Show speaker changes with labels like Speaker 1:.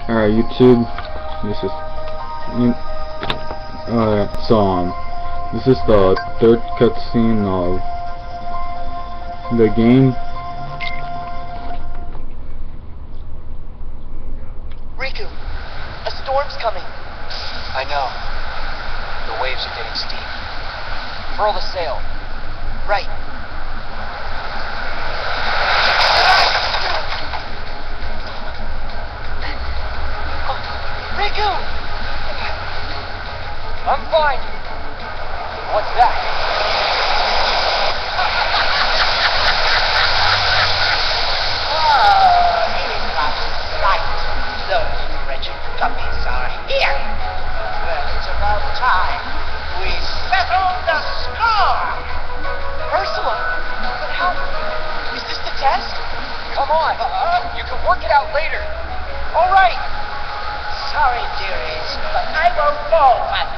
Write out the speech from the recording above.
Speaker 1: Alright, YouTube, this is this is the third cutscene of the game.
Speaker 2: Riku, a storm's coming.
Speaker 3: I know. The waves are getting steep. Furl the sail.
Speaker 2: Right. Riku!
Speaker 3: I'm fine. What's that?
Speaker 2: Oh, it was right. Those wretched puppies are here. Well, it's about time we settled the score.
Speaker 3: Ursula! But how? Is this the test? Come on. You can work it out later.
Speaker 2: All right. Sorry, dearies, but I won't fall for